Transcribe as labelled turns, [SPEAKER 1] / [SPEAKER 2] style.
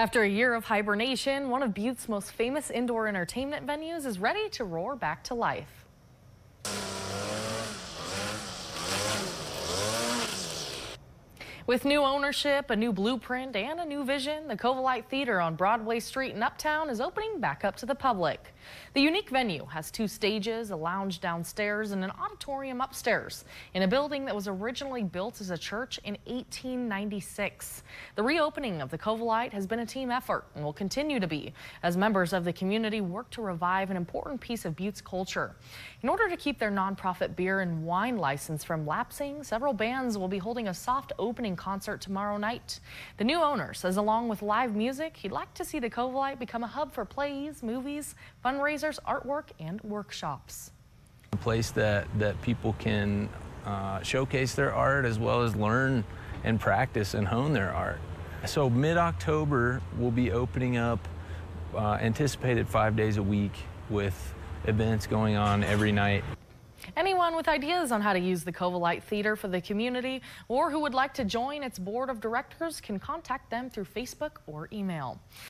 [SPEAKER 1] After a year of hibernation, one of Butte's most famous indoor entertainment venues is ready to roar back to life. With new ownership, a new blueprint, and a new vision, the Covalite Theater on Broadway Street in Uptown is opening back up to the public. The unique venue has 2 stages, a lounge downstairs, and an auditorium upstairs in a building that was originally built as a church in 1896. The reopening of the Covalite has been a team effort and will continue to be as members of the community work to revive an important piece of Butte's culture. In order to keep their nonprofit beer and wine license from lapsing, several bands will be holding a soft opening concert tomorrow night. The new owner says along with live music, he'd like to see the Covalite become a hub for plays, movies, fundraisers, artwork, and workshops.
[SPEAKER 2] A place that people can showcase their art as well as learn and practice and hone their art. So mid-October we'll be opening up anticipated 5 days a week with events going on every night.
[SPEAKER 1] Anyone with ideas on how to use the Covalite Theater for the community or who would like to join its board of directors can contact them through Facebook or email.